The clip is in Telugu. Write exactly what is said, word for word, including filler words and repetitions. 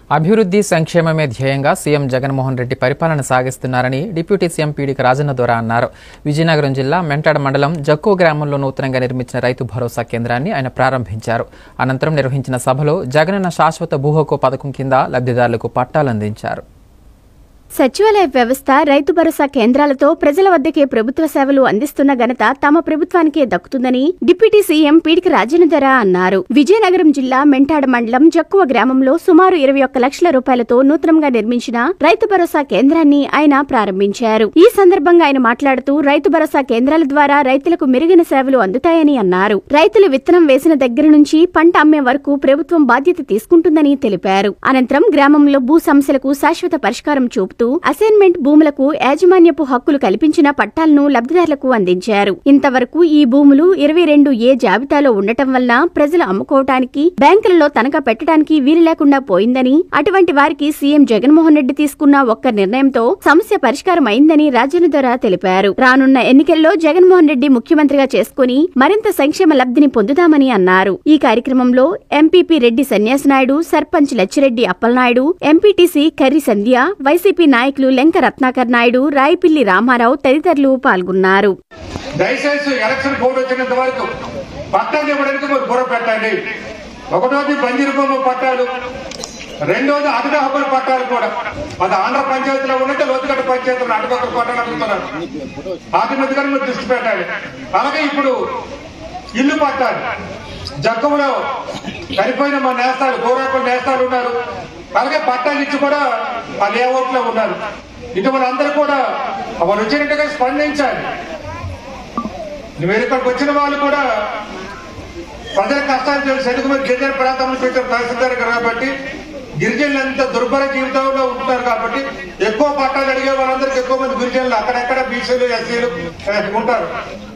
అభివృద్ధి సంక్షేమమే ధ్యేయంగా సీఎం జగన్మోహన్ రెడ్డి పరిపాలన సాగిస్తున్నారని డిప్యూటీ సీఎం పీడీక రాజన్న దొర అన్నారు. విజయనగరం జిల్లా మెంటాడ మండలం జక్కో గ్రామంలో నూతనంగా నిర్మించిన రైతు భరోసా కేంద్రాన్ని ఆయన ప్రారంభించారు. అనంతరం నిర్వహించిన సభలో జగనన్న శాశ్వత భూ హక్కు పథకం కింద లబ్ధిదారులకు పట్టాలందించారు. సచివాలయ వ్యవస్థ రైతు భరోసా కేంద్రాలతో ప్రజల వద్దకే ప్రభుత్వ సేవలు అందిస్తున్న ఘనత తమ ప్రభుత్వానికే దక్కుతుందని డిప్యూటీ సీఎం పీడీక రాజన్న దొర అన్నారు. విజయనగరం జిల్లా మెంటాడ మండలం జక్కువ గ్రామంలో సుమారు ఇరవై ఒక్క లక్షల రూపాయలతో నూతనంగా నిర్మించిన రైతు భరోసా కేంద్రాన్ని ఆయన ప్రారంభించారు. ఈ సందర్భంగా ఆయన మాట్లాడుతూ రైతు భరోసా కేంద్రాల ద్వారా రైతులకు మెరుగైన సేవలు అందుతాయని అన్నారు. రైతులు విత్తనం వేసిన దగ్గర నుంచి పంట అమ్మే వరకు ప్రభుత్వం బాధ్యత తీసుకుంటుందని తెలిపారు. అనంతరం గ్రామంలో భూ సమస్యలకు శాశ్వత పరిష్కారం చూపుతూ అసైన్మెంట్ భూములకు యాజమాన్యపు హక్కులు కల్పించిన పట్టాలను లబ్ధిదారులకు అందించారు. ఇంతవరకు ఈ భూములు ఇరవై రెండు ఏ జాబితాలో ఉండటం వల్ల ప్రజలు అమ్ముకోవటానికి బ్యాంకులలో తనఖా పెట్టడానికి వీలు లేకుండా పోయిందని, అటువంటి వారికి సీఎం జగన్మోహన్ రెడ్డి తీసుకున్న ఒక్క నిర్ణయంతో సమస్య పరిష్కారం అయిందని రాజన్న దొర తెలిపారు. రానున్న ఎన్నికల్లో జగన్మోహన్ రెడ్డి ముఖ్యమంత్రిగా చేసుకుని మరింత సంక్షేమ లబ్ధిని పొందుదామని అన్నారు. ఈ కార్యక్రమంలో ఎంపీపీ రెడ్డి సన్యాసనాయుడు, సర్పంచ్ లచ్చిరెడ్డి అప్పలనాయుడు, ఎంపీటీసీ కర్రి సంధ్య, వైసీపీ నాయకులు లెంక రత్నాకర్ నాయుడు, రాయిపిల్లి రామారావు తదితరులు పాల్గొన్నారు. దయచేసి ఎలక్షన్ కోడ్ వచ్చినంత వరకు పట్టాలు ఇవ్వడానికి మీరు బుర్ర పెట్టండి. ఒకటోది బంజరు బొమ్మ పట్టాలు, రెండోది అటుక హక్కుల పట్టాలు కూడా అది ఆంధ్ర పంచాయతీలో ఉన్నట్టు లోతుగడ్డ పంచాయతీలో అటుపక్కల పట్టాలు అడుగుతున్నారు. వాటి మీద కూడా మీరు దృష్టి పెట్టాలి. అలాగే ఇప్పుడు ఇల్లు పట్టాలు జక్కములో చనిపోయిన మా నేస్తాలు గోరాకుల నేస్తాలు ఉన్నారు. అలాగే పట్టాలు ఇచ్చి కూడా ఆ లేఅవుట్ లో ఉన్నారు. ఇటువంటి అందరూ కూడా వాళ్ళు వచ్చినట్టుగా స్పందించాలి. మీరు ఇక్కడికి వచ్చిన వాళ్ళు కూడా ప్రజల కష్టాలు తెలుసు. ఎందుకు మీరు గిరిజన ప్రాంతం నుంచి వచ్చారు తహసీల్దార్ కాబట్టి గిరిజనులు ఎంత దుర్భర జీవితంలో ఉంటున్నారు కాబట్టి ఎక్కువ పట్టాలు అడిగే వాళ్ళందరికీ ఎక్కువ మంది గిరిజనులు అక్కడెక్కడ బీసీలు ఎస్సీలు ఉంటారు.